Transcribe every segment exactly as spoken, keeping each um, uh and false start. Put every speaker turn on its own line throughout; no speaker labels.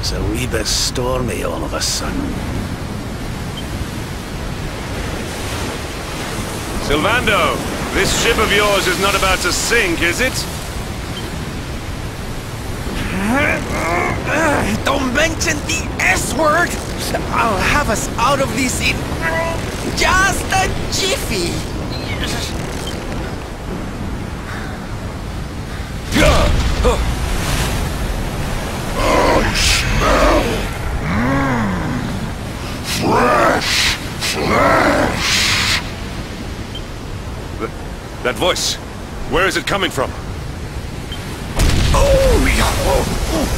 It's a wee bit stormy all of a sudden.
Sylvando, this ship of yours is not about to sink, is it?
Don't mention the S word! I'll have us out of this in just a jiffy!
I smell mm, fresh flesh!
Th that voice, where is it coming from?
Oh, yeah! Oh, oh.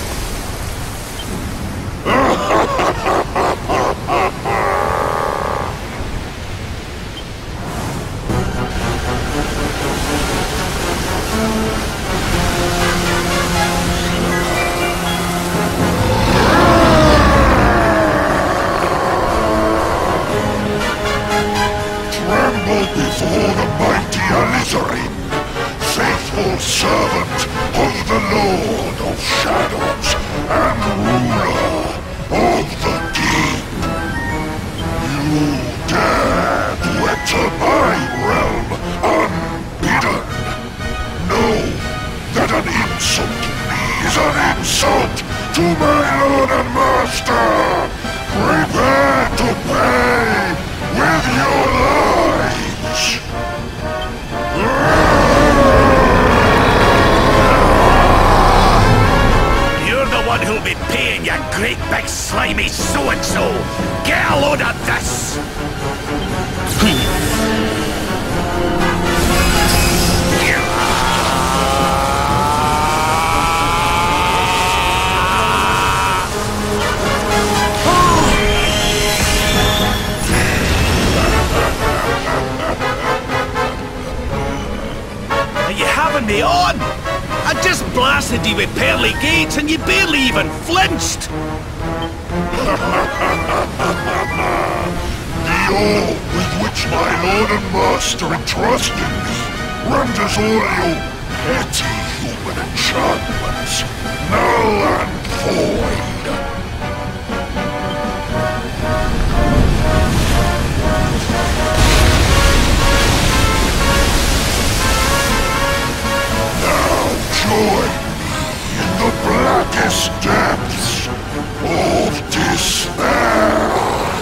Tremble before the mighty Elusive, faithful servant of the Lord of Shadows and ruler of the deep. You dare to enter my realm unbidden. Know that an insult to me is an insult to my lord and master. Prepare to pay with your lives.
You're the one who'll be paying, you great big slimy so-and-so! Get a load of this! Are you having me on? I just blasted you with pearly gates and you barely even flinched!
The awe with which my lord and master entrusted me renders all your petty human enchantments null and void. Join me in the blackest depths of despair.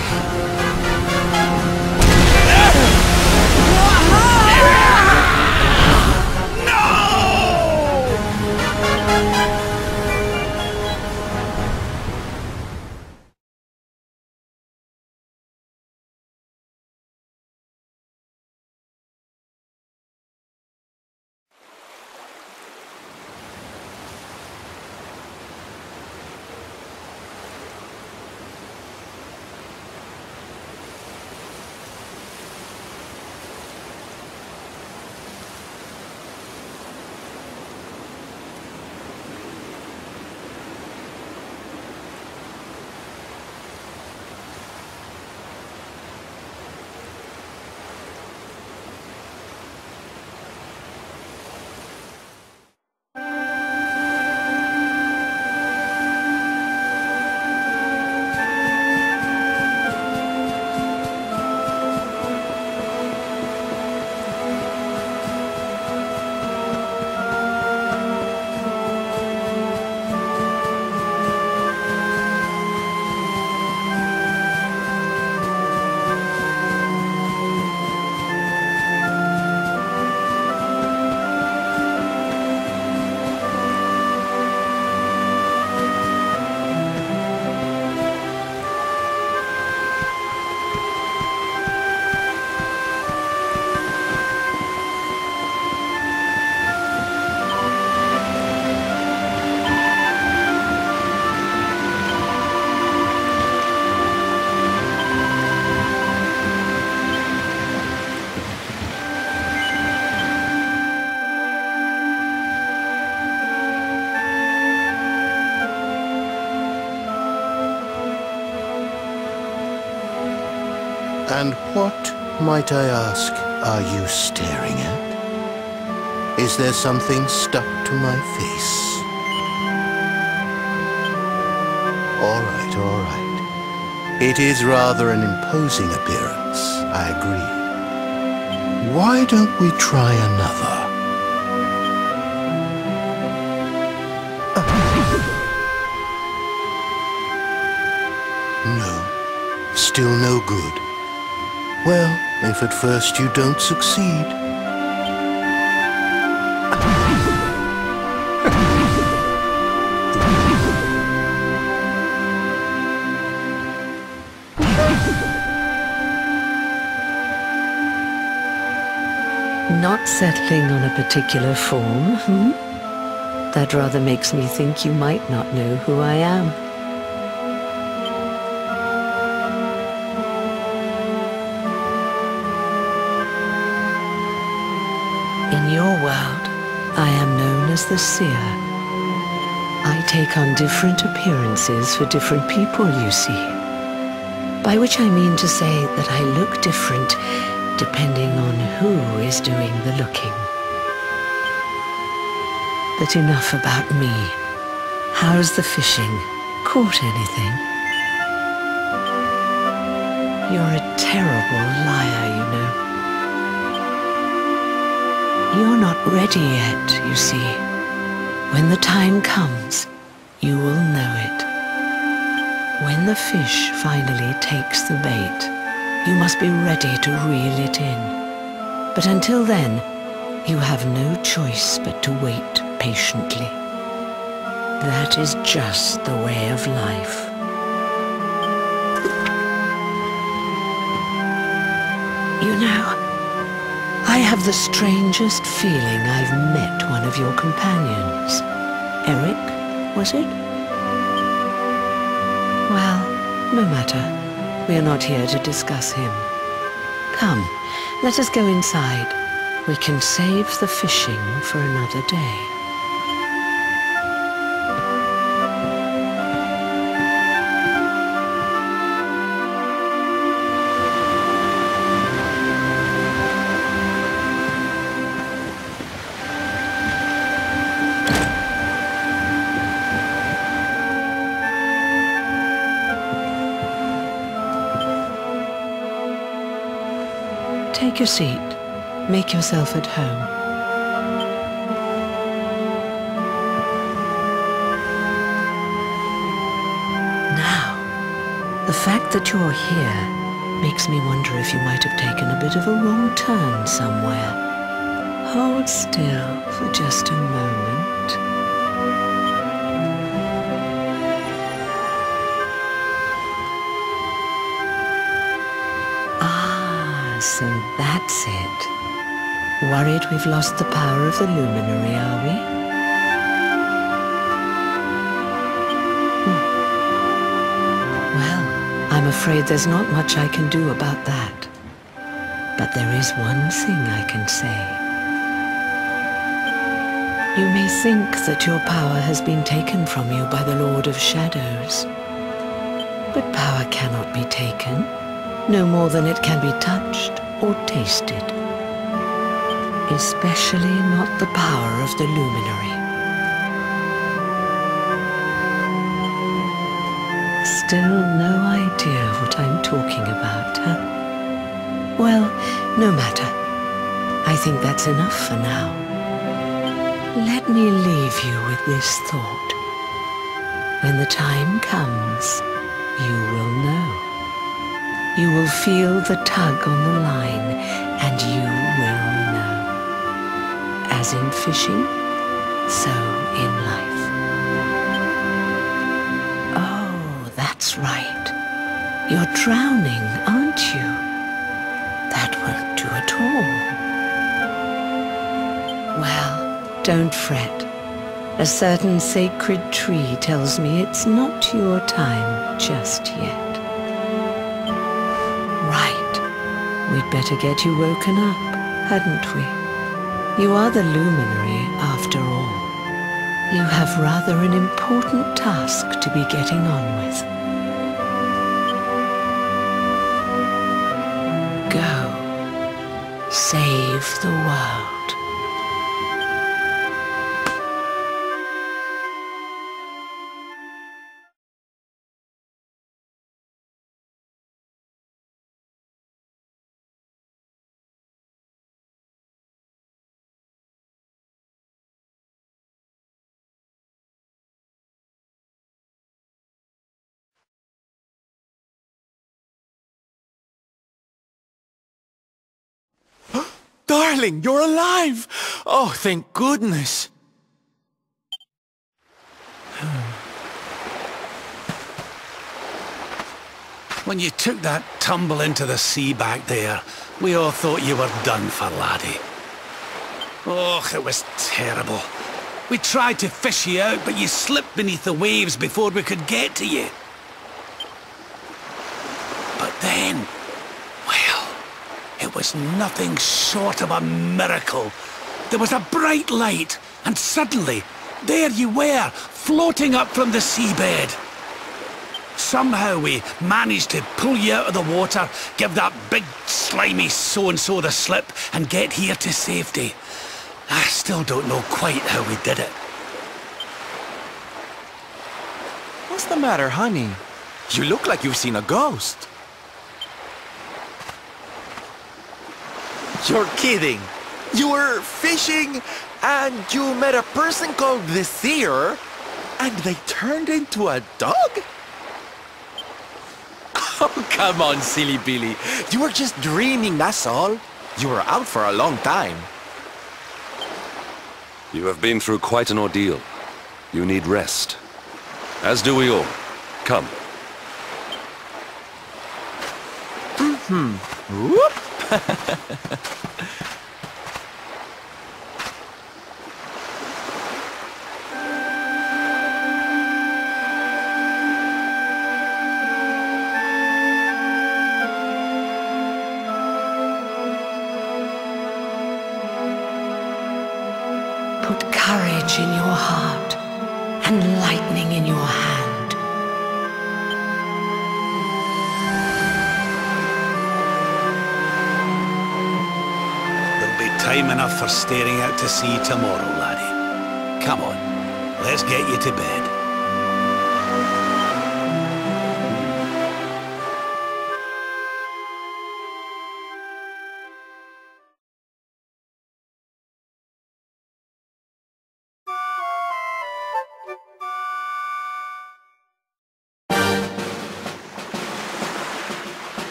And what, might I ask, are you staring at? Is there something stuck to my face? All right, all right. It is rather an imposing appearance, I agree. Why don't we try another? No, still no good. Well, if at first you don't succeed.
Not settling on a particular form, hmm? That rather makes me think you might not know who I am. In your world, I am known as the Seer. I take on different appearances for different people, you see. By which I mean to say that I look different depending on who is doing the looking. But enough about me. How's the fishing? Caught anything? You're a terrible liar, you know. You're not ready yet, you see. When the time comes, you will know it. When the fish finally takes the bait, you must be ready to reel it in. But until then, you have no choice but to wait patiently. That is just the way of life. You know, I have the strangest feeling I've met one of your companions. Eric, was it? Well, no matter. We are not here to discuss him. Come, let us go inside. We can save the fishing for another day. Take your seat. Make yourself at home. Now, the fact that you're here makes me wonder if you might have taken a bit of a wrong turn somewhere. Hold still for just a moment. So that's it. Worried we've lost the power of the luminary, are we? Hmm. Well, I'm afraid there's not much I can do about that. But there is one thing I can say. You may think that your power has been taken from you by the Lord of Shadows. But power cannot be taken, no more than it can be touched or tasted. Especially not the power of the luminary. Still no idea what I'm talking about, huh? Well, no matter. I think that's enough for now. Let me leave you with this thought. When the time comes, you will know. You will feel the tug on the line, and you will know. As in fishing, so in life. Oh, that's right. You're drowning, aren't you? That won't do at all. Well, don't fret. A certain sacred tree tells me it's not your time just yet. We'd better get you woken up, hadn't we? You are the luminary, after all. You have rather an important task to be getting on with. Go. Save the world.
Darling, you're alive! Oh, thank goodness.
When you took that tumble into the sea back there, we all thought you were done for, laddie. Oh, it was terrible. We tried to fish you out, but you slipped beneath the waves before we could get to you. But then, well, it was nothing short of a miracle. There was a bright light, and suddenly, there you were, floating up from the seabed. Somehow we managed to pull you out of the water, give that big slimy so-and-so the slip, and get here to safety. I still don't know quite how we did it.
What's the matter, honey? You look like you've seen a ghost. You're kidding. You were fishing and you met a person called the Seer and they turned into a dog? Oh, come on, silly Billy. You were just dreaming, that's all. You were out for a long time.
You have been through quite an ordeal. You need rest. As do we all. Come.
Hmm. Whoop.
Put courage in your heart and lightning in your hand.
There'll be time enough for staring out to sea tomorrow, laddie. Come on, let's get you to bed.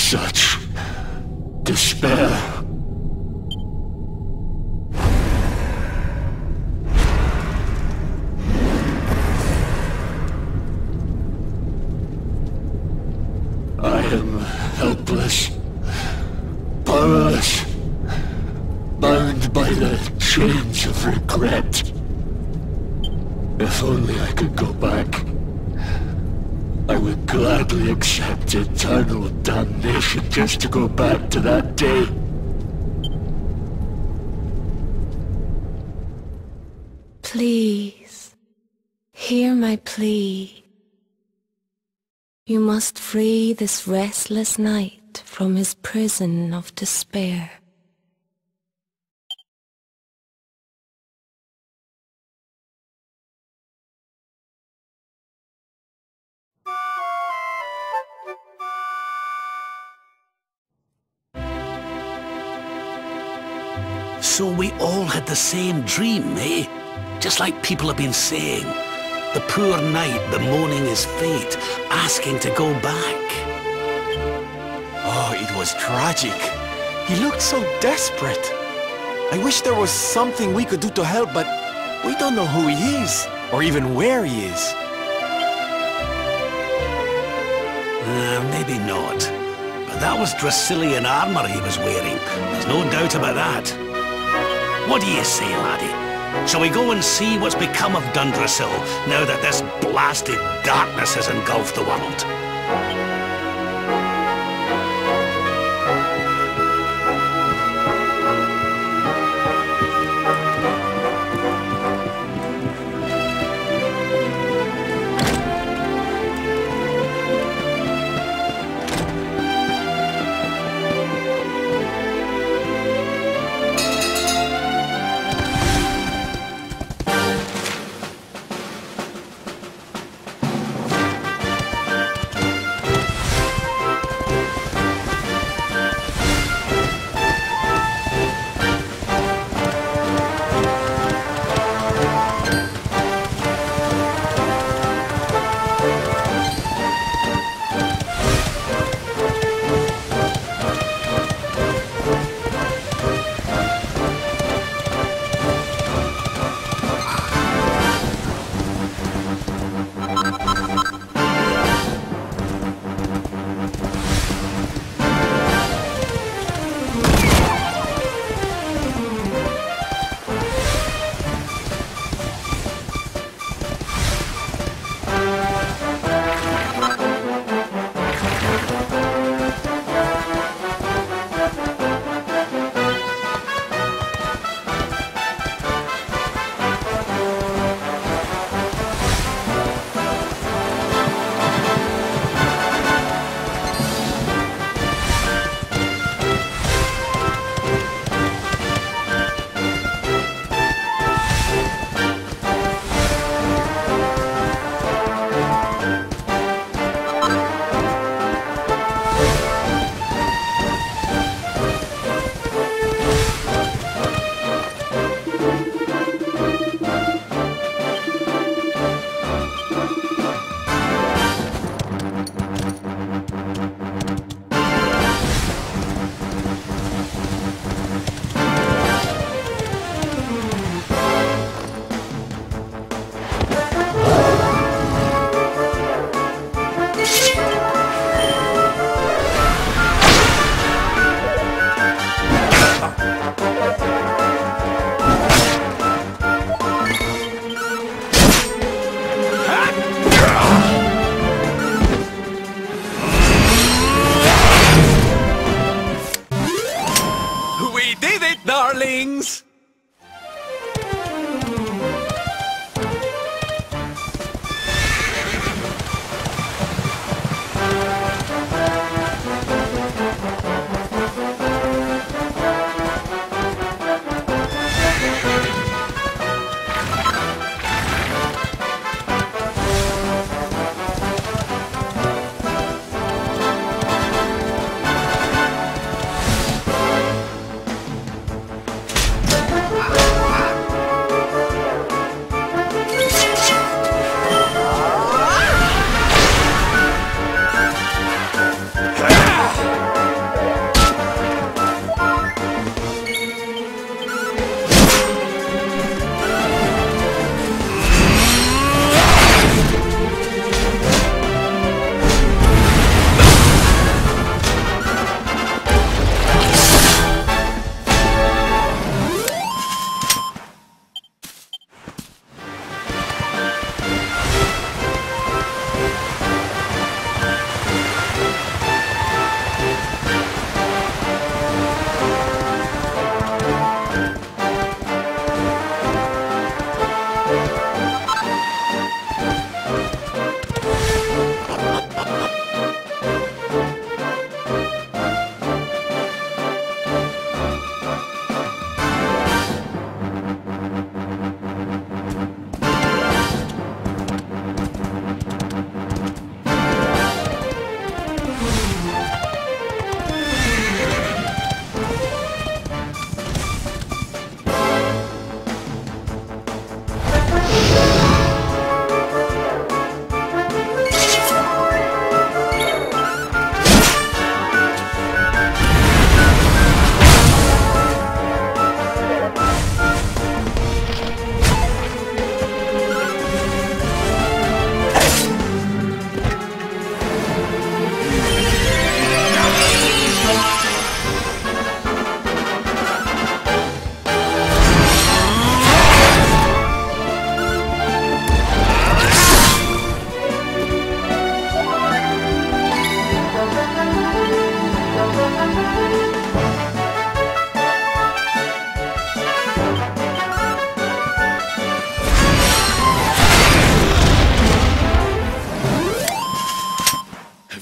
such despair. I am helpless, powerless, bound by the chains of regret. If only I could go back, I would gladly accept eternal damnation just to go back to that day.
Please, hear my plea. You must free this restless knight from his prison of despair.
So we all had the same dream, eh? Just like people have been saying. The poor knight bemoaning his fate, asking to go back.
Oh, it was tragic. He looked so desperate. I wish there was something we could do to help, but we don't know who he is, or even where he is.
Uh, maybe not. But that was Dracilian armor he was wearing. There's no doubt about that. What do you say, laddie? Shall we go and see what's become of Dundrasil now that this blasted darkness has engulfed the world?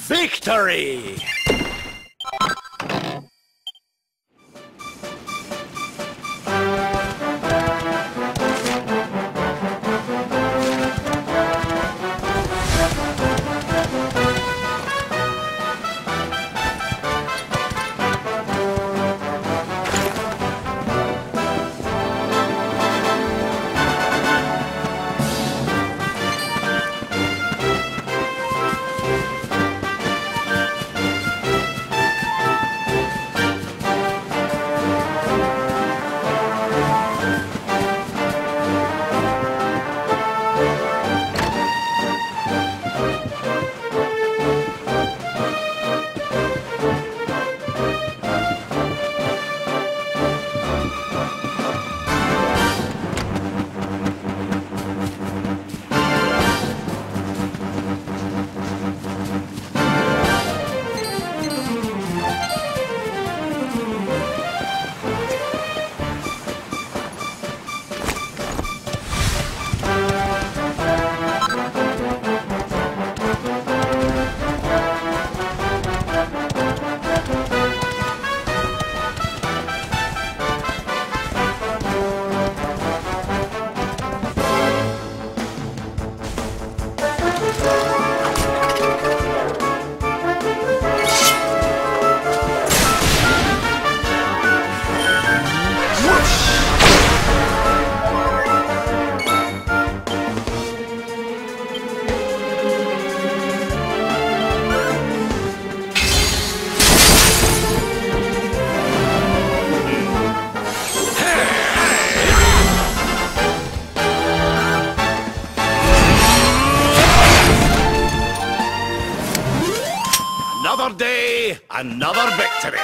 Victory! Another day, another victory.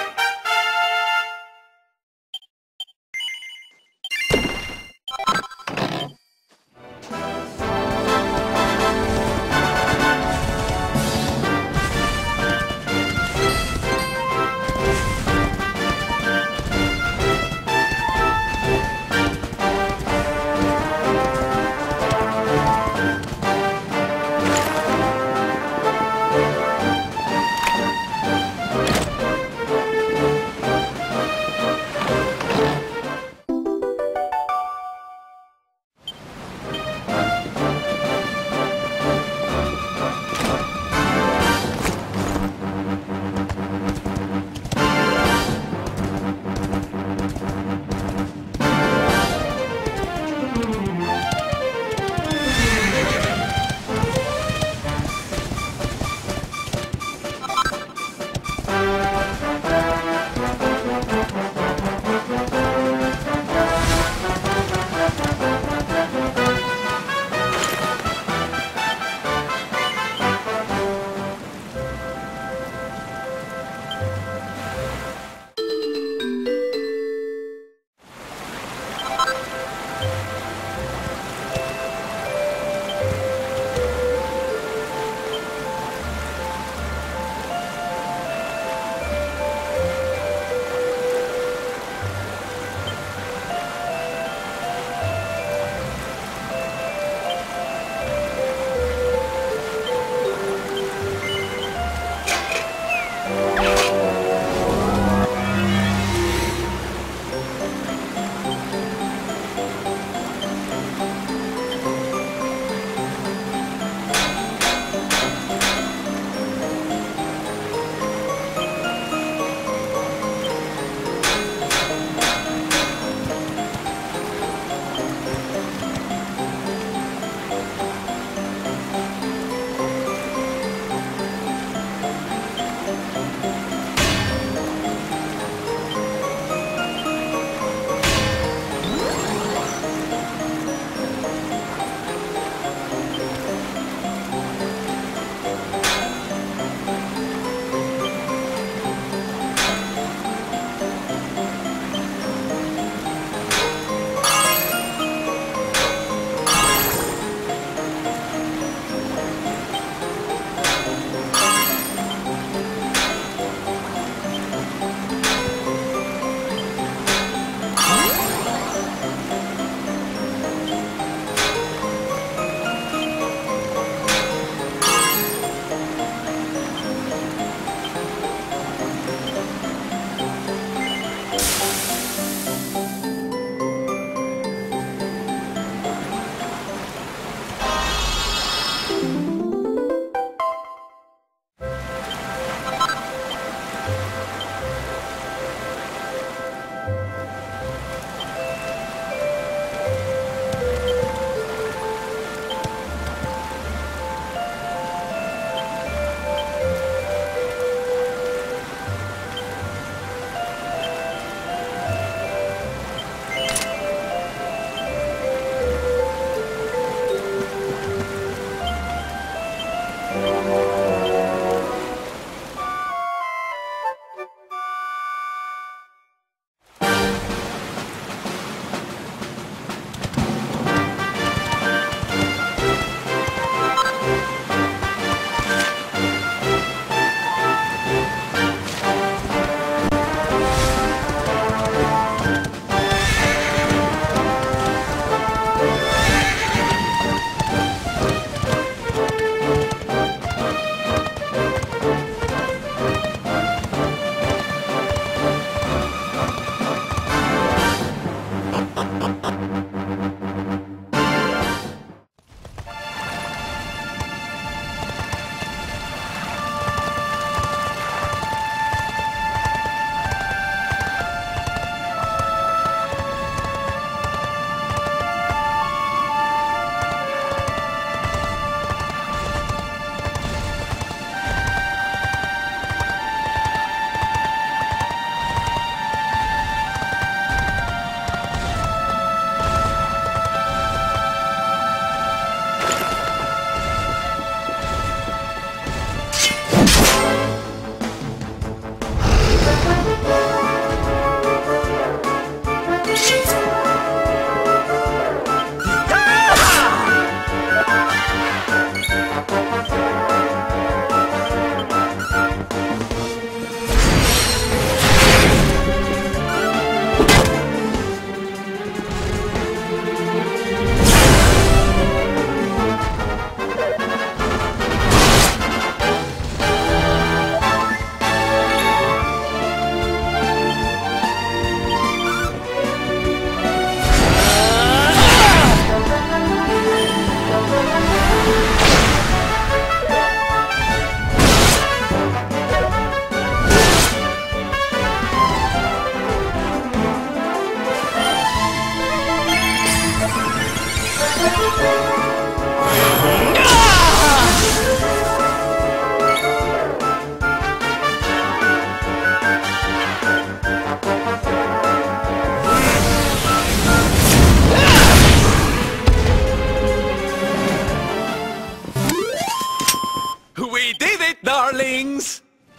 darlings!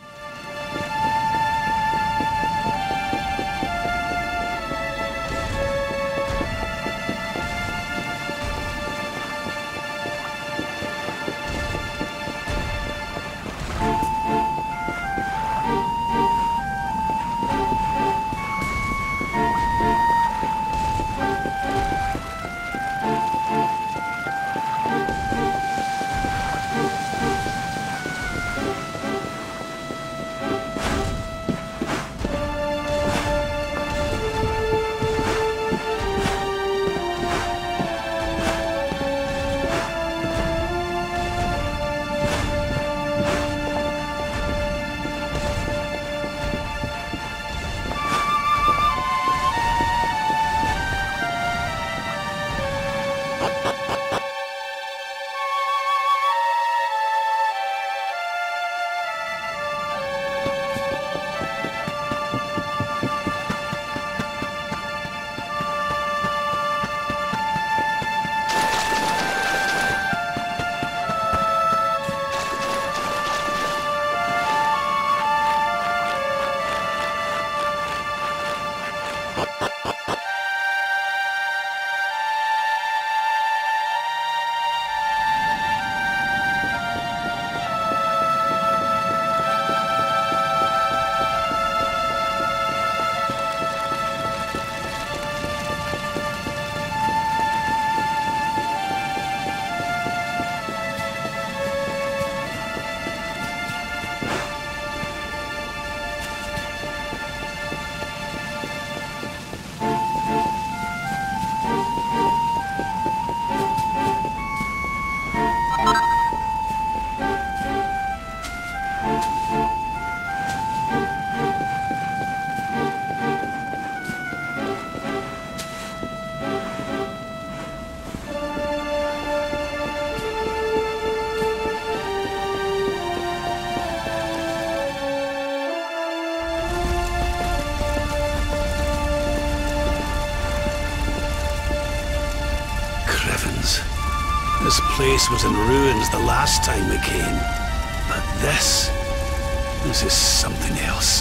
This place was in ruins the last time we came. But this... this is something else.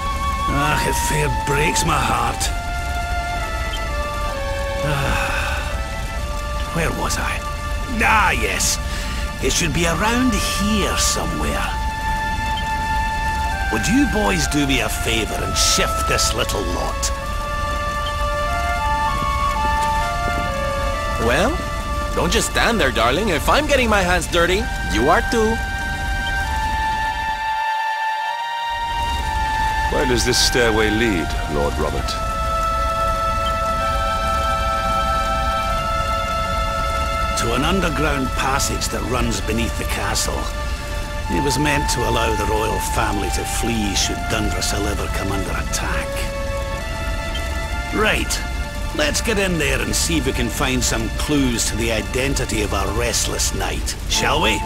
Ah, it fair breaks my heart. Ah, where was I? Ah, yes. It should be around here somewhere. Would you boys do me a favor and shift this little lot?
Well, don't just stand there, darling. If I'm getting my hands dirty, you are too.
Where does this stairway lead, Lord Robert?
To an underground passage that runs beneath the castle. It was meant to allow the royal family to flee should Dundrasil ever come under attack. Right. Let's get in there and see if we can find some clues to the identity of our restless knight, shall we?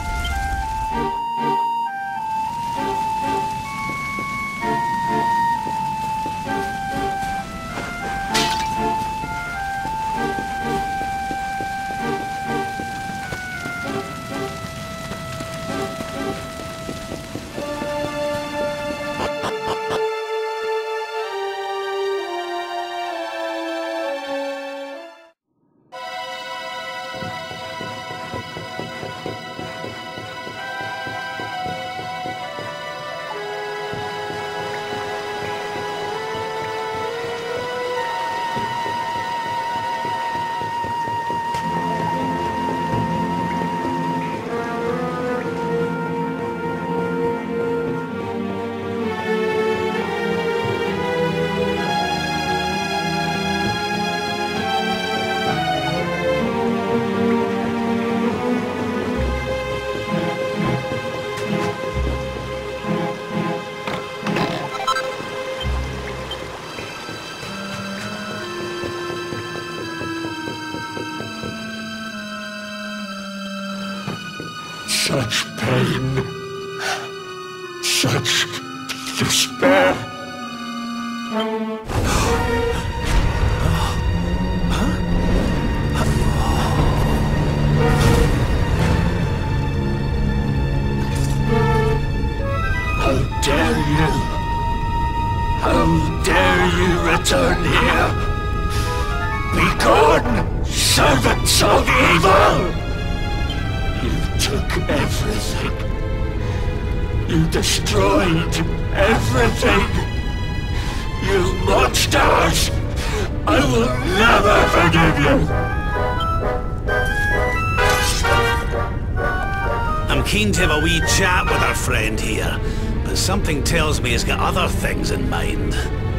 Such pain, such despair. dare you? How dare you return here? Be gone, servants of evil! You took everything. You destroyed everything. You monsters! I will never forgive you!
I'm keen to have a wee chat with our friend here, but something tells me he's got other things in mind.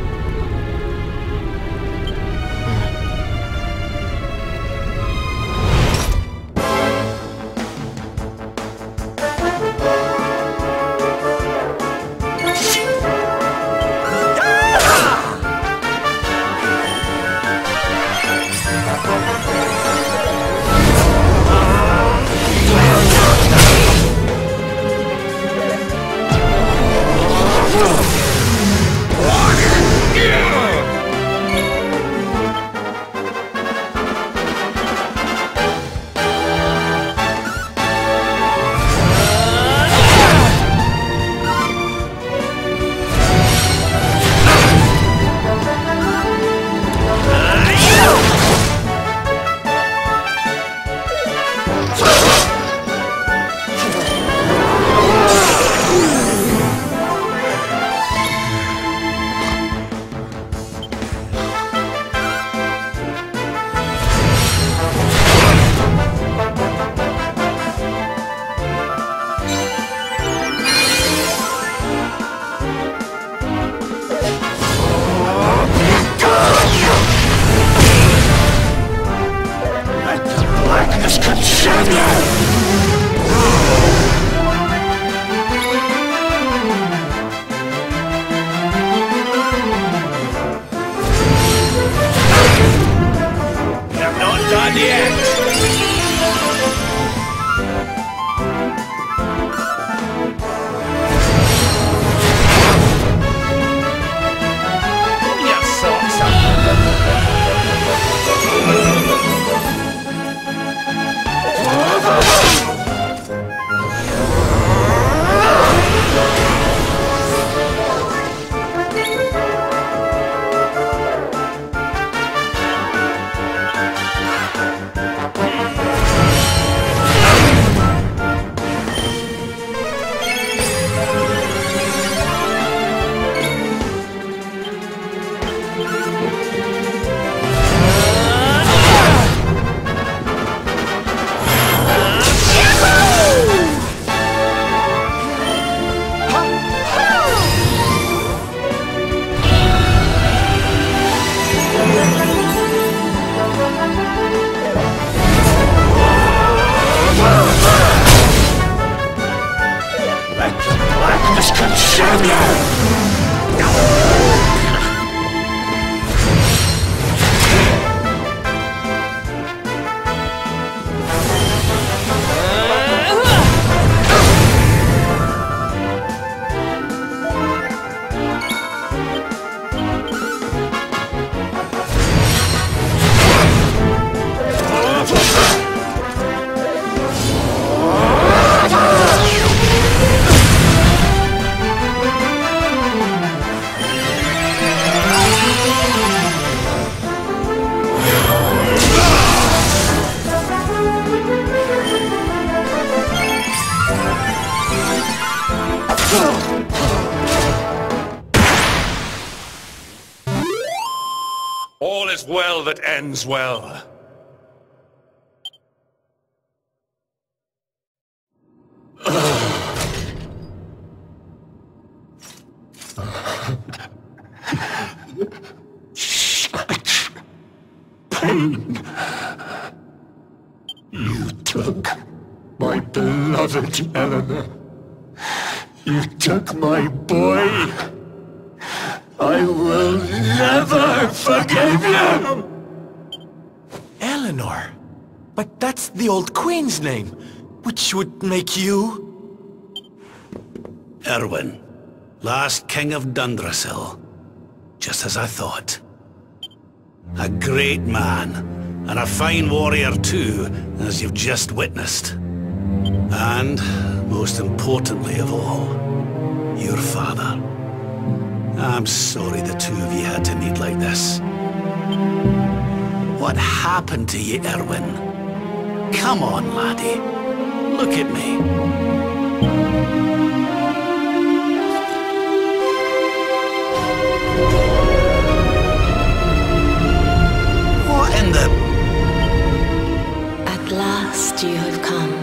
All is well that ends well.
Such pain. You took my beloved Eleanor. You took my boy. I will never forgive you!
Eleanor? But that's the old queen's name, which would make you...
Erwin, last king of Dundrasil. Just as I thought. A great man, and a fine warrior too, as you've just witnessed. And, most importantly of all, your father. I'm sorry the two of you had to meet like this. What happened to you, Erwin? Come on, laddie. Look at me. What in the...
At last you have come.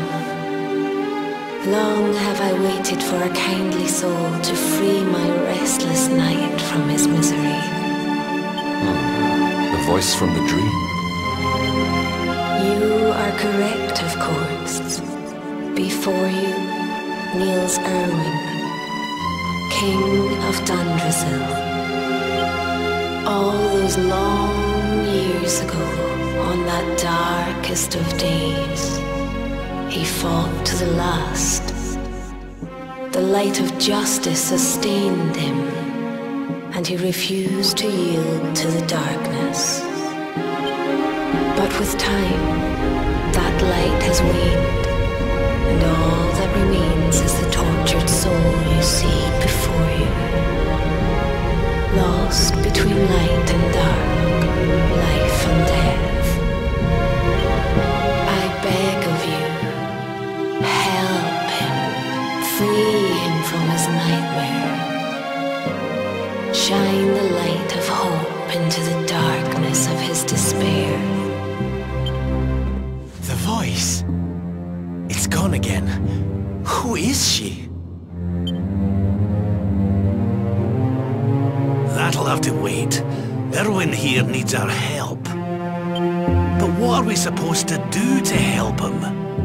Long have I waited for a kindly soul to free my restless night from his misery.
Hmm. The voice from the dream.
You are correct, of course. Before you kneels Erwin, King of Dundrasil. All those long years ago, on that darkest of days, he fought to the last. The light of justice sustained him, and he refused to yield to the darkness. But with time, that light has waned, and all that remains is the tortured soul you see before you. Lost between light and dark, life and death. I beg of you, help him, free him from his nightmare. Shine the light of hope into the darkness of his despair.
The voice. It's gone again. Who is she?
That'll have to wait. Erwin here needs our help. But what are we supposed to do to help him?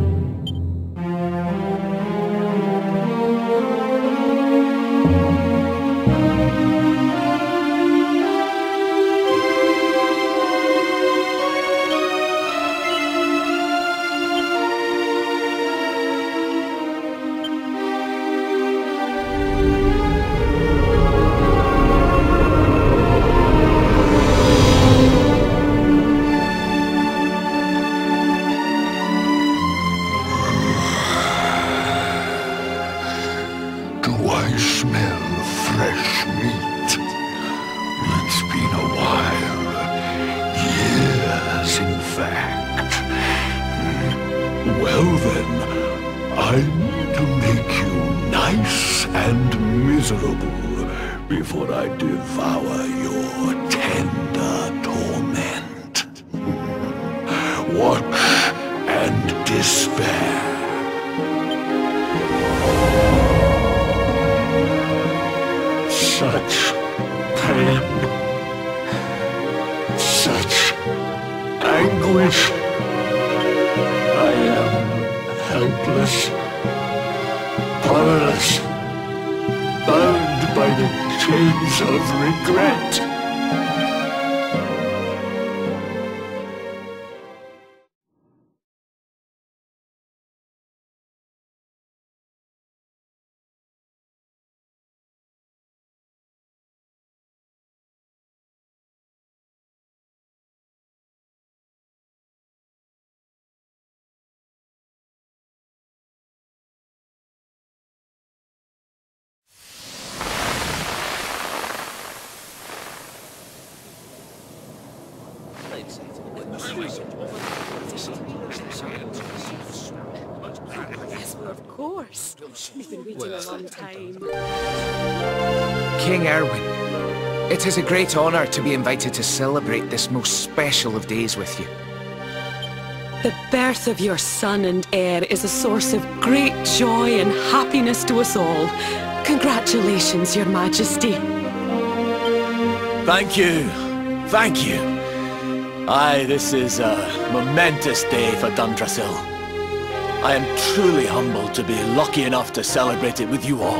Before I devour your tender torment. Watch and despair. Such pain, such anguish. I am helpless, powerless, bound by the chains of regret.
Yes, well, of course. We've been waiting a long time.
King Erwin, it is a great honor to be invited to celebrate this most special of days with you.
The birth of your son and heir is a source of great joy and happiness to us all. Congratulations, Your Majesty.
Thank you. Thank you. Aye, this is a momentous day for Dundrasil. I am truly humbled to be lucky enough to celebrate it with you all.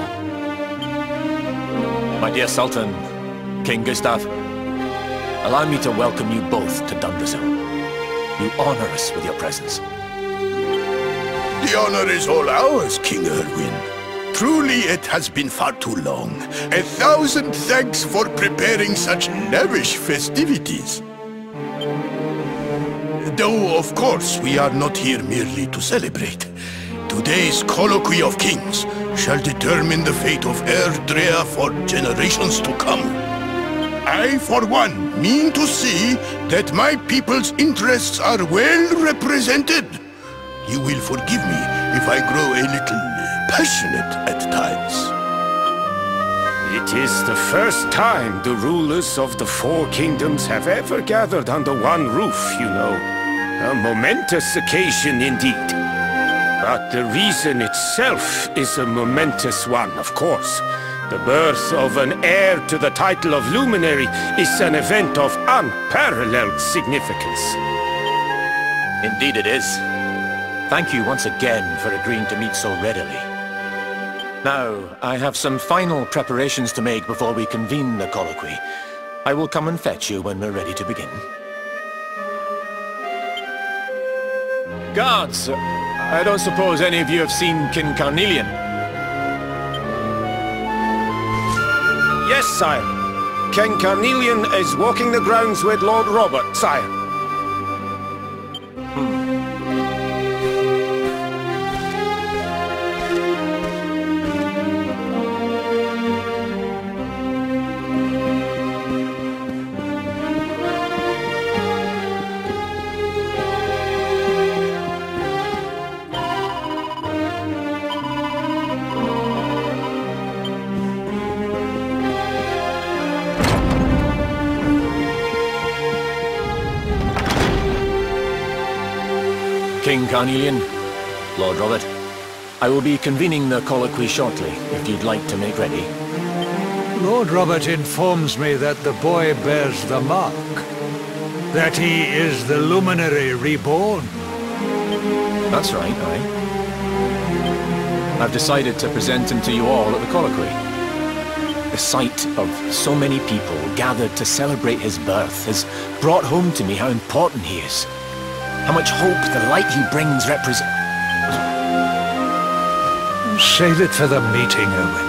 My dear Sultan, King Gustav, allow me to welcome you both to Dundrasil. You honor us with your presence.
The honor is all ours, King Erwin. Truly, it has been far too long. A thousand thanks for preparing such lavish festivities. Though, of course, we are not here merely to celebrate. Today's colloquy of kings shall determine the fate of Erdrea for generations to come. I, for one, mean to see that my people's interests are well represented. You will forgive me if I grow a little passionate at times.
It is the first time the rulers of the Four Kingdoms have ever gathered under one roof, you know. A momentous occasion indeed. But the reason itself is a momentous one, of course. The birth of an heir to the title of Luminary is an event of unparalleled significance.
Indeed it is. Thank you once again for agreeing to meet so readily. Now, I have some final preparations to make before we convene the colloquy. I will come and fetch you when we're ready to begin. Guards! I don't suppose any of you have seen King Carnelian?
Yes, sire. King Carnelian is walking the grounds with Lord Robert, sire.
King Carnelian, Lord Robert, I will be convening the colloquy shortly, if you'd like to make ready.
Lord Robert informs me that the boy bears the mark. That he is the Luminary reborn.
That's right, aye. I've decided to present him to you all at the colloquy. The sight of so many people gathered to celebrate his birth has brought home to me how important he is. How much hope the light he brings represents.
Save it for the meeting, Owen.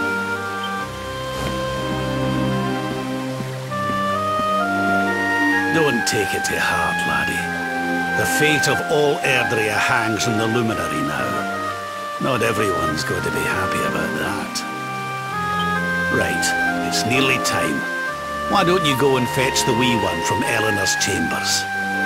Don't take it to heart, laddie. The fate of all Erdrea hangs on the Luminary now. Not everyone's going to be happy about that. Right, it's nearly time. Why don't you go and fetch the wee one from Eleanor's chambers?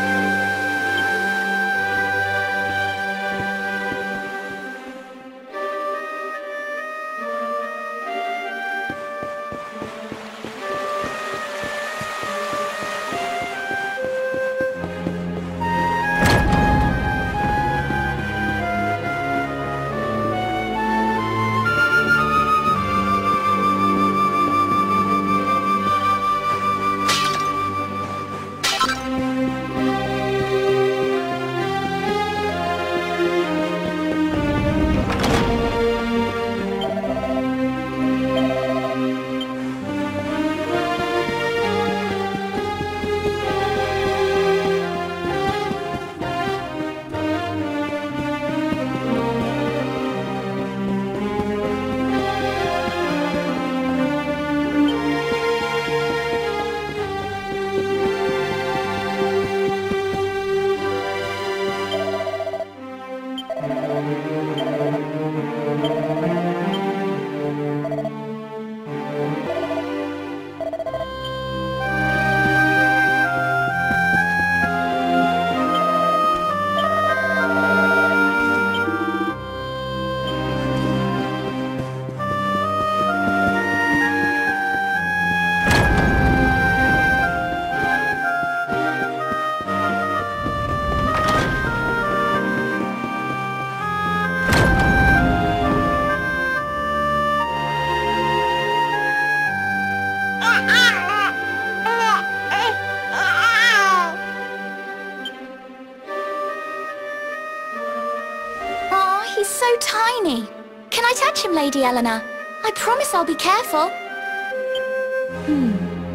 Lady Eleanor. I promise I'll be careful. Hmm.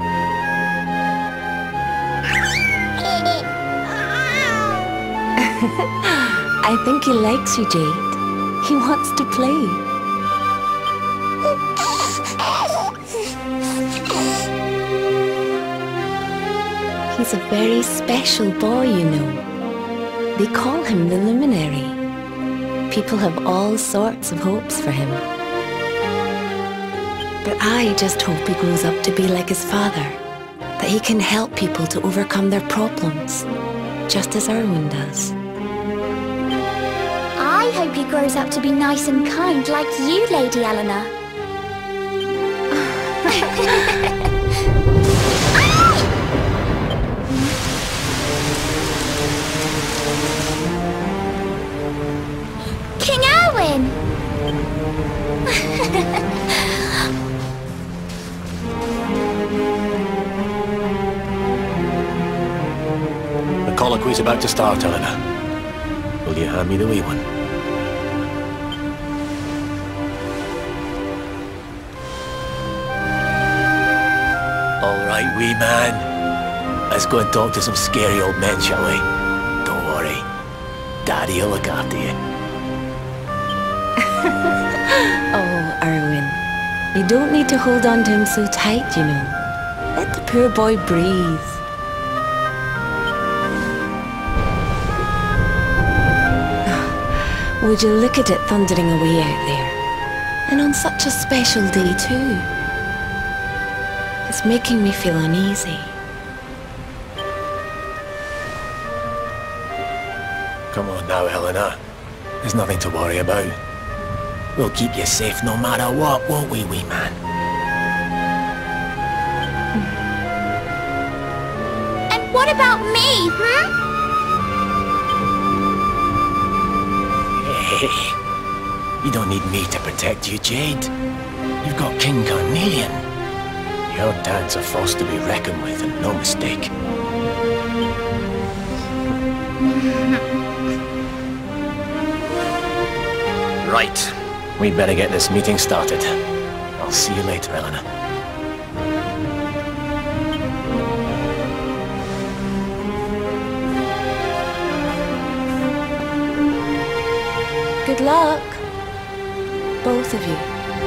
I think he likes you, Jade. He wants to play. He's a very special boy, you know. They call him the Luminary. People have all sorts of hopes for him.
But I just hope he grows up to be like his father. That he can help people to overcome their problems. Just as Erwin does.
I hope he grows up to be nice and kind like you, Lady Eleanor. King Erwin!
The colloquy's about to start, Eleanor. Will you hand me the wee one? All right, wee man. Let's go and talk to some scary old men, shall we? Don't worry. Daddy'll look after you.
Oh, Erwin. You don't need to hold on to him so tight, you know. Let the poor boy breathe. Would you look at it thundering away out there? And on such a special day, too. It's making me feel uneasy.
Come on now, Eleanor. There's nothing to worry about. We'll keep you safe no matter what, won't we, wee man?
And what about me, hmm?
You don't need me to protect you, Jade. You've got King Carnelian. Your dad's a force to be reckoned with, and no mistake. Right. We'd better get this meeting started. I'll see you later, Eleanor.
Good luck, both of you.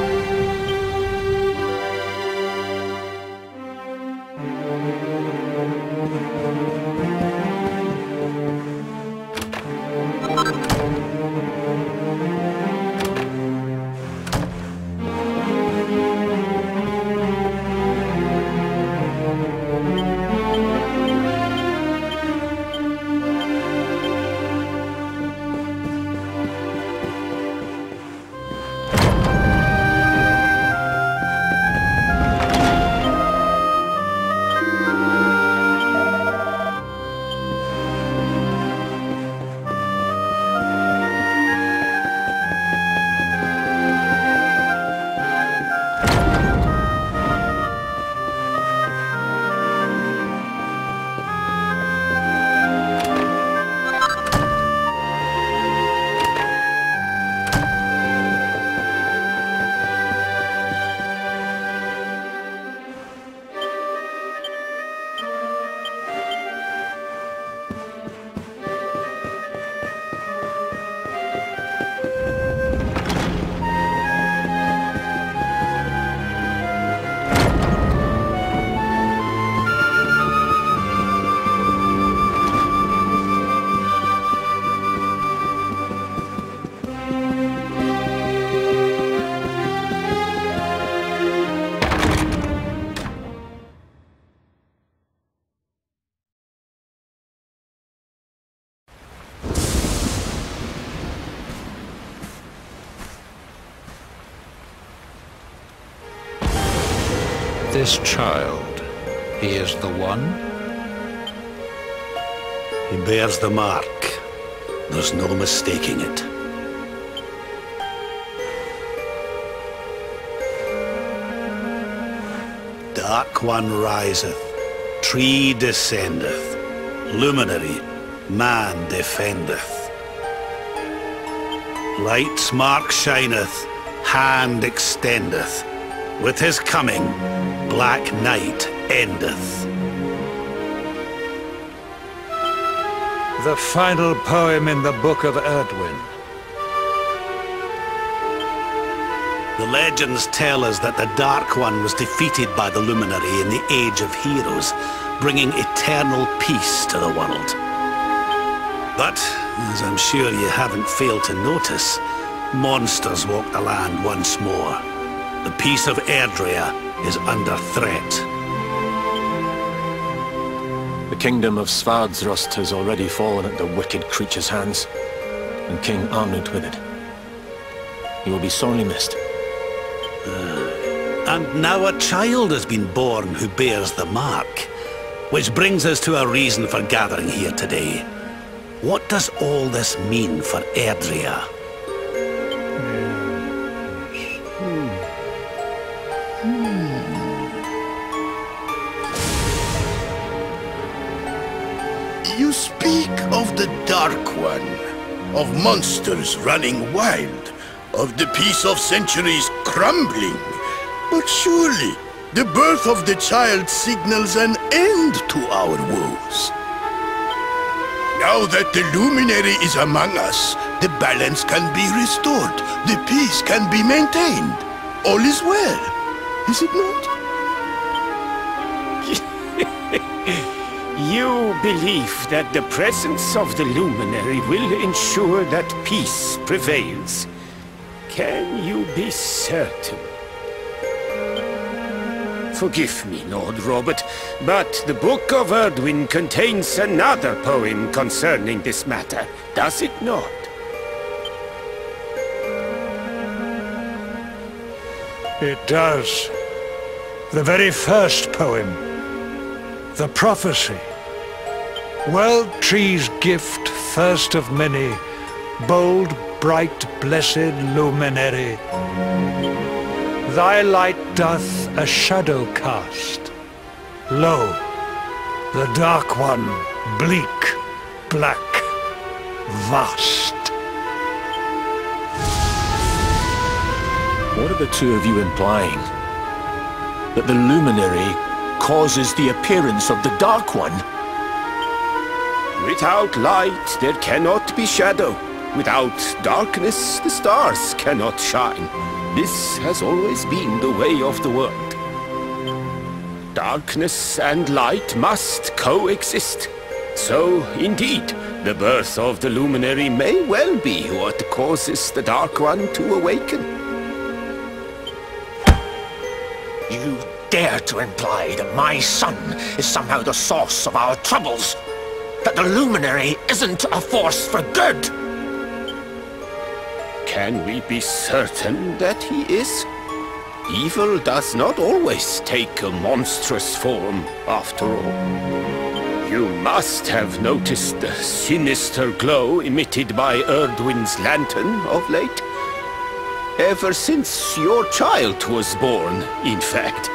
This child, he is the one?
He bears the mark. There's no mistaking it. Dark One riseth, tree descendeth, luminary, man defendeth. Light's mark shineth, hand extendeth. With his coming, black night endeth.
The final poem in the Book of Erdwin.
The legends tell us that the Dark One was defeated by the Luminary in the Age of Heroes, bringing eternal peace to the world. But, as I'm sure you haven't failed to notice, monsters walk the land once more. The peace of Erdrea is under threat.
The kingdom of Svardsrust has already fallen at the wicked creature's hands, and King Arnud with it. He will be sorely missed.
Uh, and now a child has been born who bears the mark. Which brings us to our reason for gathering here today. What does all this mean for Erdrea?
Hmm. Hmm. You speak of the Dark One, of monsters running wild, of the peace of centuries crumbling. But surely, the birth of the child signals an end to our woes. Now that the luminary is among us, the balance can be restored, the peace can be maintained. All is well, is it not?
You believe that the presence of the luminary will ensure that peace prevails. Can you be certain? Forgive me, Lord Robert, but the Book of Erdwin contains another poem concerning this matter, does it not?
It does. The very first poem. The prophecy. World tree's gift, first of many, bold, bright, blessed luminary. Thy light doth a shadow cast. Lo, the Dark One, bleak, black, vast.
What are the two of you implying? That the luminary causes the appearance of the Dark One?
Without light, there cannot be shadow. Without darkness, the stars cannot shine. This has always been the way of the world. Darkness and light must coexist. So, indeed, the birth of the luminary may well be what causes the Dark One to awaken.
You dare to imply that my son is somehow the source of our troubles? That the luminary isn't a force for good?
Can we be certain that he is? Evil does not always take a monstrous form, after all. You must have noticed the sinister glow emitted by Erdwin's lantern of late. Ever since your child was born, in fact.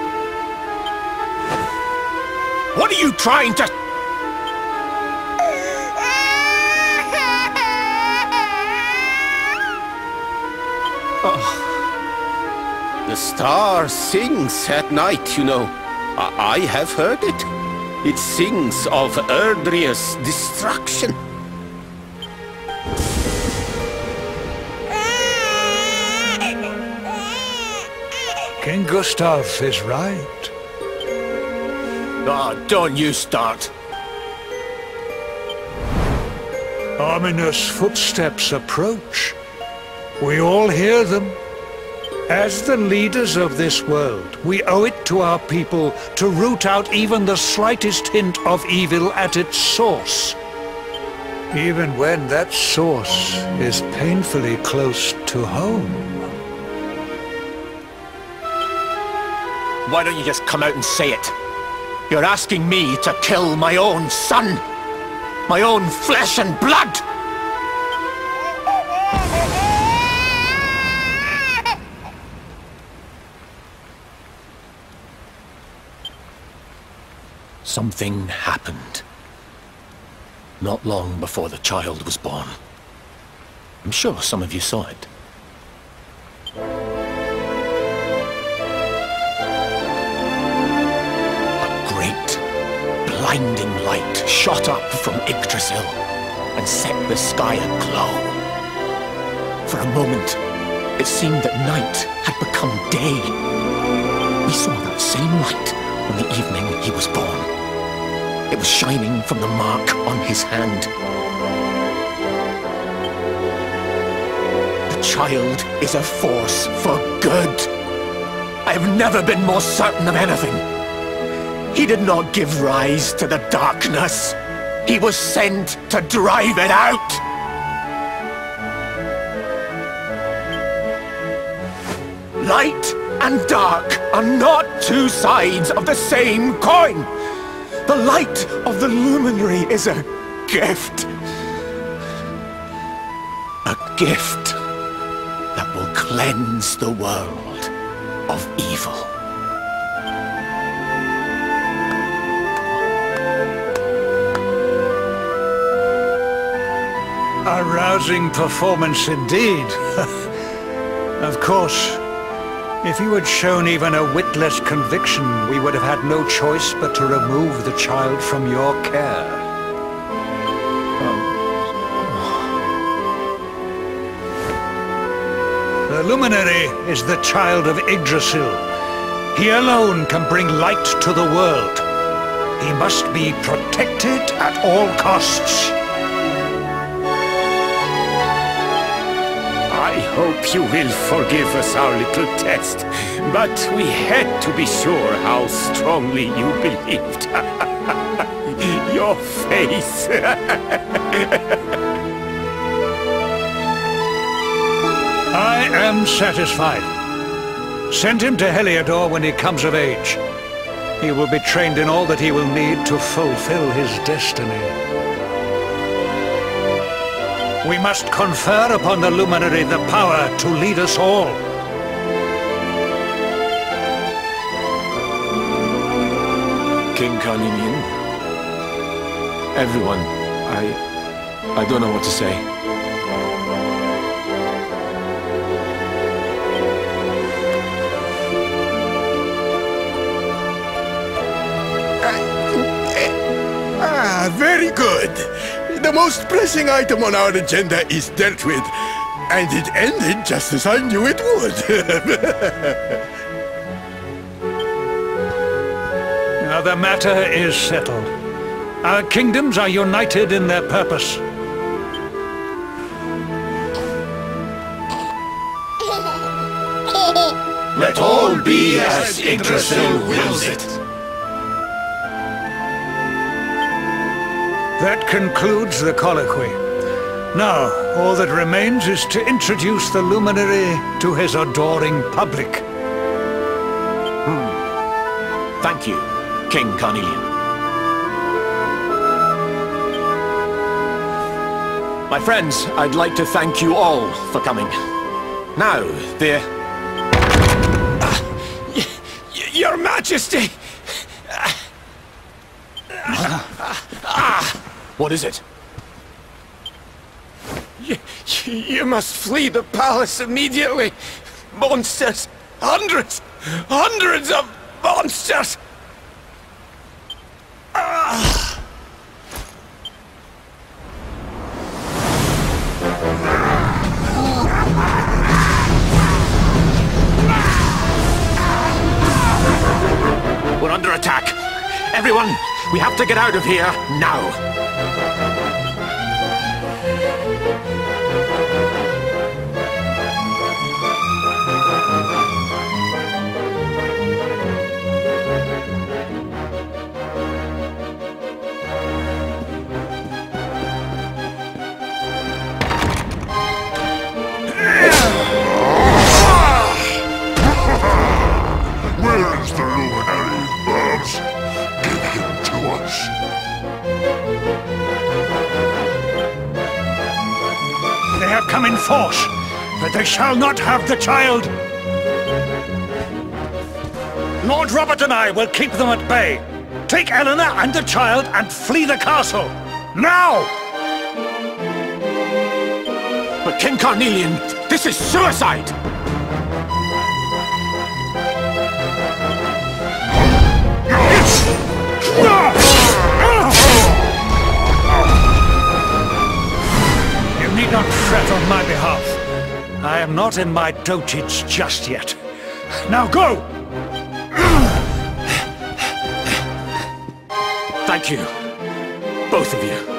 What are you trying to...
Oh. The star sings at night, you know. I, I have heard it. It sings of Erdrea's destruction.
King Gustav is right.
Oh, don't you start.
Ominous footsteps approach. We all hear them. As the leaders of this world, we owe it to our people to root out even the slightest hint of evil at its source. Even when that source is painfully close to home.
Why don't you just come out and say it? You're asking me to kill my own son. My own flesh and blood.
Something happened. Not long before the child was born. I'm sure some of you saw it. A great, blinding light shot up from Yggdrasil and set the sky aglow. For a moment, it seemed that night had become day. We saw that same light on the evening he was born. It was shining from the mark on his hand. The child is a force for good.
I have never been more certain of anything. He did not give rise to the darkness. He was sent to drive it out. Light and dark are not two sides of the same coin. The light of the luminary is a gift. A gift that will cleanse the world of evil.
A rousing performance indeed. Of course, if you had shown even a whit less conviction, we would have had no choice but to remove the child from your care. The Luminary is the child of Yggdrasil. He alone can bring light to the world. He must be protected at all costs.
I hope you will forgive us our little test, but we had to be sure how strongly you believed. Your face.
I am satisfied. Send him to Heliodor when he comes of age. He will be trained in all that he will need to fulfill his destiny. We must confer upon the Luminary the power to lead us all.
King Carnelian, everyone, I... I don't know what to say.
Ah, very good. The most pressing item on our agenda is dealt with, and it ended just as I knew it would.
Now the matter is settled. Our kingdoms are united in their purpose.
Let all be as Yggdrasil wills it.
That concludes the colloquy. Now, all that remains is to introduce the Luminary to his adoring public.
Hmm. Thank you, King Carnelian. My friends, I'd like to thank you all for coming. Now, the...
Uh, y y Your Majesty!
What is it?
You, you must flee the palace immediately. Monsters! Hundreds! Hundreds of monsters! Ah.
We're under attack. Everyone, we have to get out of here now.
Where is the Luminary, Babs? Give him to us.
They have come in force, but they shall not have the child. Lord Robert and I will keep them at bay. Take Eleanor and the child and flee the castle. Now!
But King Carnelian, this is suicide!
You need not fret on my behalf. I am not in my dotage just yet. Now go!
Thank you, both of you.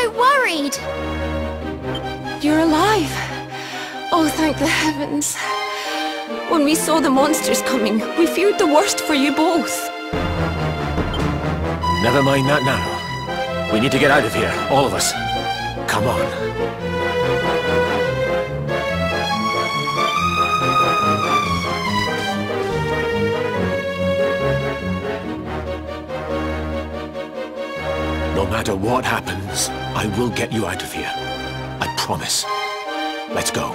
worried.
You're alive. Oh, thank the heavens. When we saw the monsters coming, we feared the worst for you both.
Never mind that now. We need to get out of here, all of us. Come on. No matter what happens, I will get you out of here. I promise. Let's go.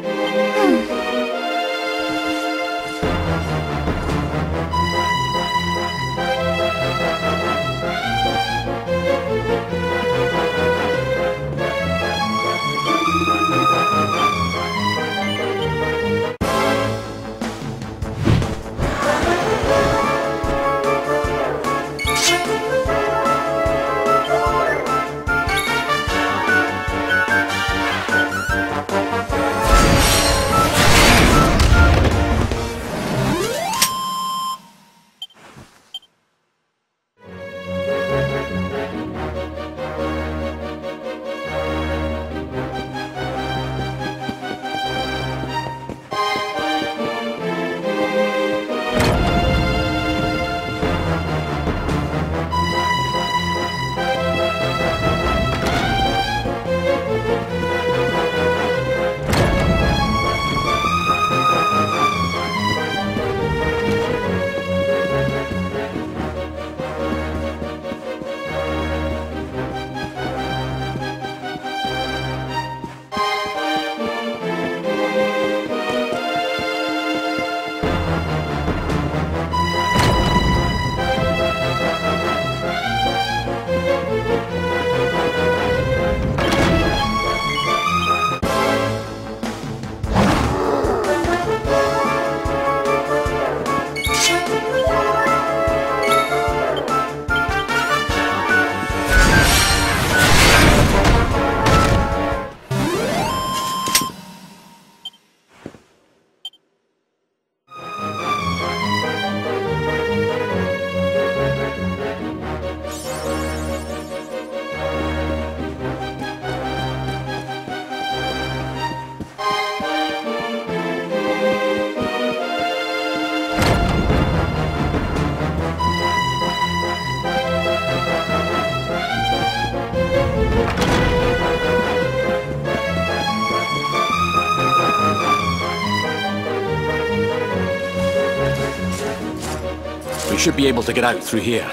We should be able to get out through here.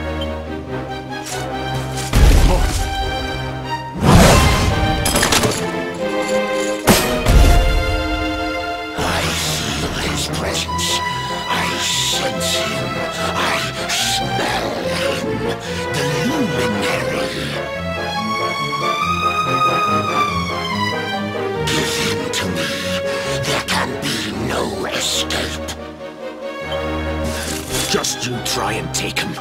I feel his presence. I sense him. I smell him. The luminary. Give him to me. There can be no escape.
Just you try and take him.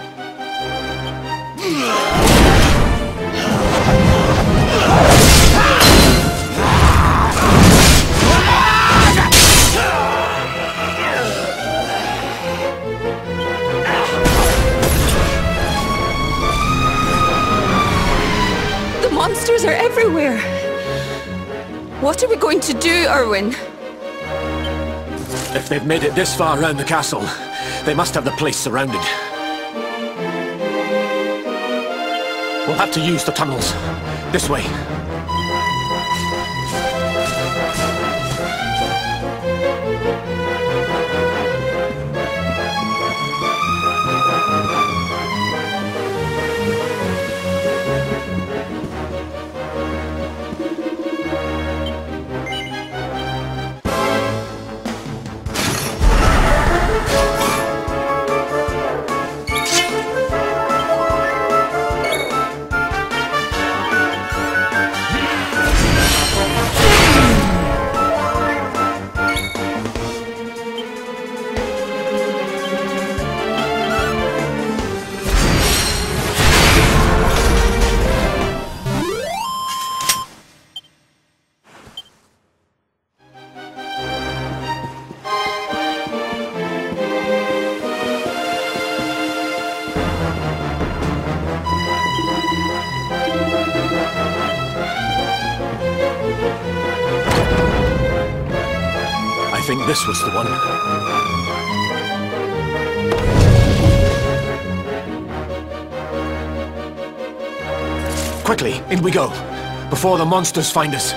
The monsters are everywhere. What are we going to do, Erwin?
If they've made it this far around the castle, they must have the place surrounded. We'll have to use the tunnels. This way. think this was the one. Quickly, in we go, before the monsters find us.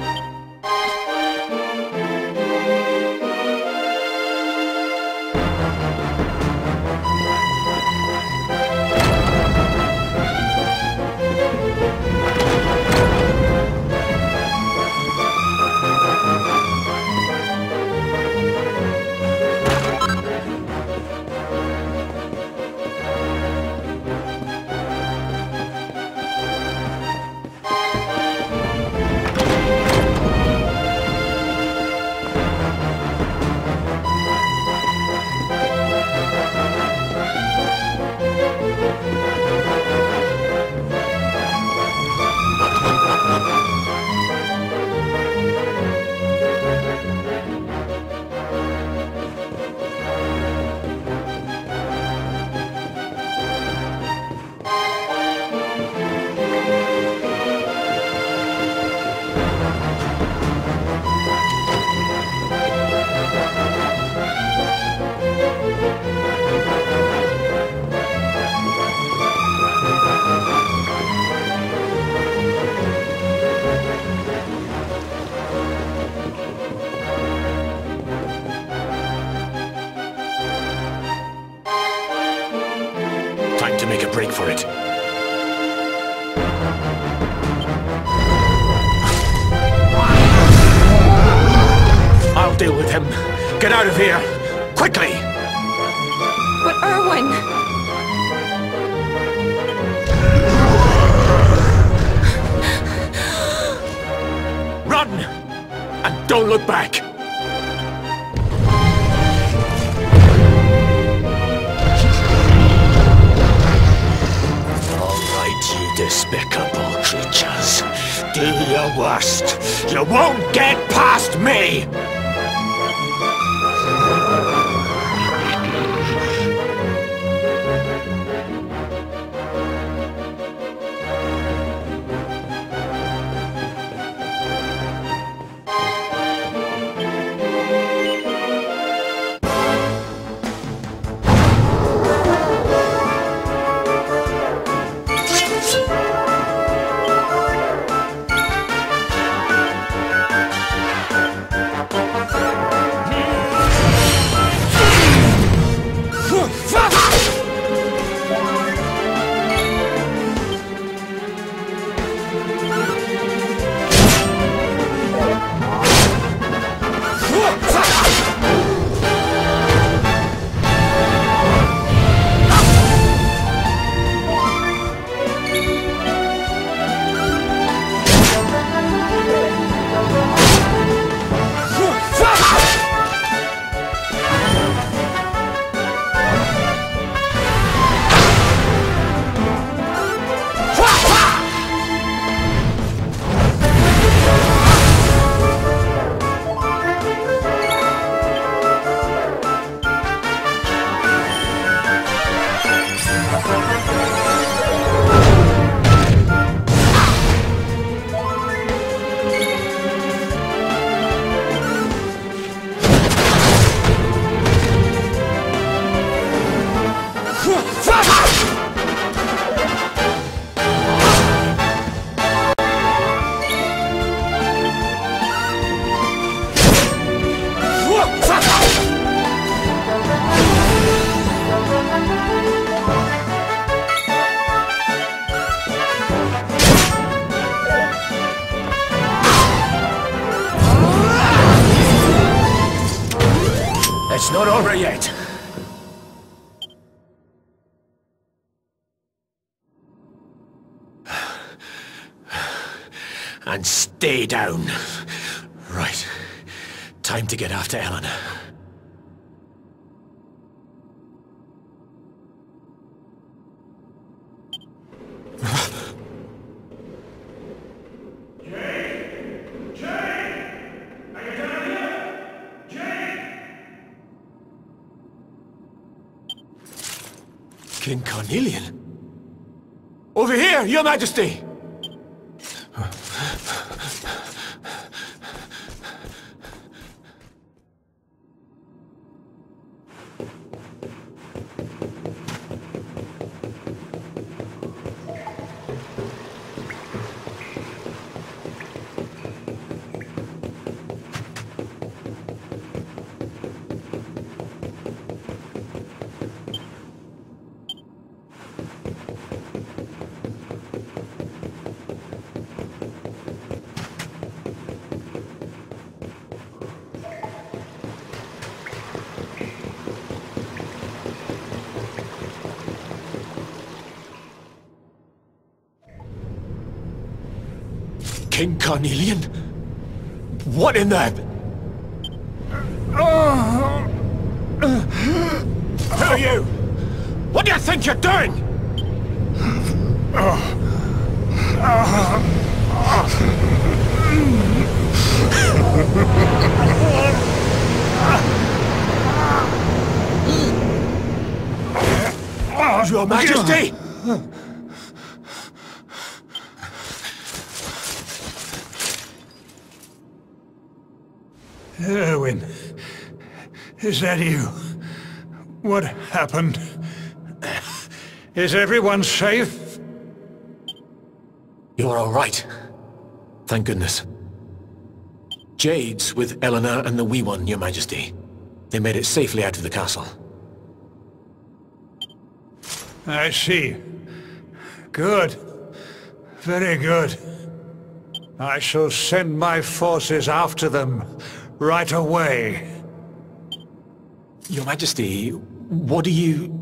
Time to make a break for it. I'll deal with him. Get out of here! Quickly!
But Erwin...
Run! And don't look back!
Despicable creatures. Do your worst. You won't get past me!
It's not over yet. And stay down. Right. Time to get after Ellen. King Carnelian? Over here, Your Majesty!
King Carnelian? What in the... Who are you? What do you think you're doing? Your Majesty!
Erwin, is that you? What happened? Is everyone safe?
You're all right. Thank goodness. Jade's with Eleanor and the wee one, Your Majesty. They made it safely out of the castle.
I see. Good. Very good. I shall send my forces after them right away.
Your Majesty, what do you...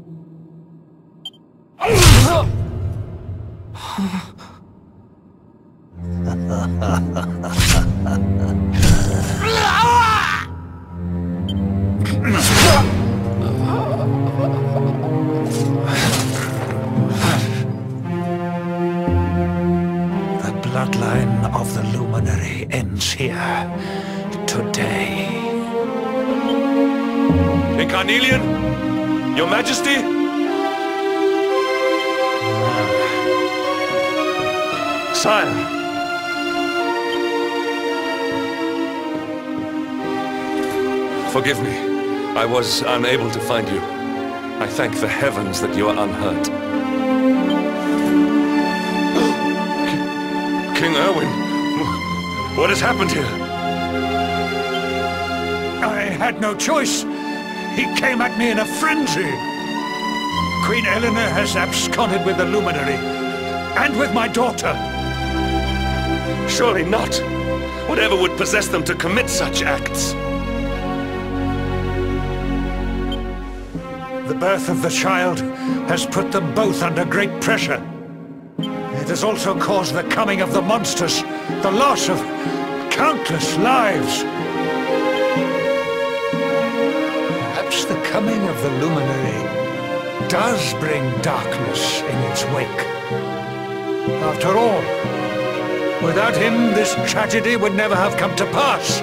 The bloodline of the Luminary ends here today.
King Carnelian? Your Majesty? Sire. Forgive me. I was unable to find you. I thank the heavens that you are unhurt. King Erwin, what has happened here?
I had no choice. He came at me in a frenzy. Queen Eleanor has absconded with the Luminary, and with my daughter.
Surely not. Whatever would possess them to commit such acts?
The birth of the child has put them both under great pressure. It has also caused the coming of the monsters, the loss of countless lives. Perhaps the coming of the Luminary does bring darkness in its wake. After all, without him, this tragedy would never have come to pass.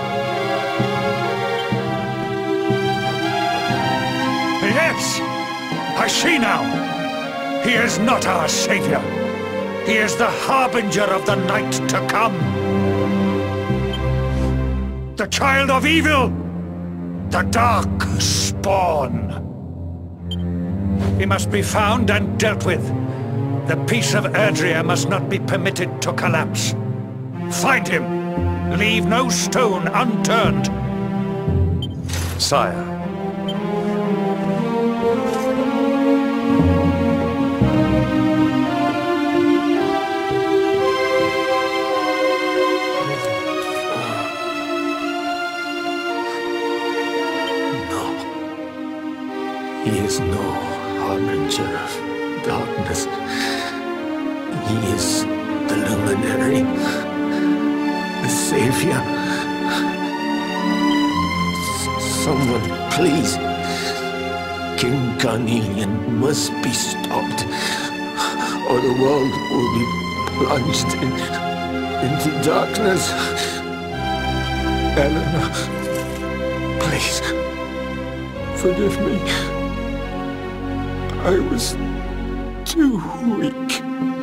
Yes! I see now! He is not our savior. He is the harbinger of the night to come. The child of evil! The dark spawn! He must be found and dealt with. The peace of Erdrea must not be permitted to collapse. Find him! Leave no stone unturned!
Sire.
He is no harbinger of darkness. He is the Luminary, the Savior. S someone, please. King Carnelian must be stopped, or the world will be plunged in, into darkness. Eleanor, please, forgive me. I was too weak.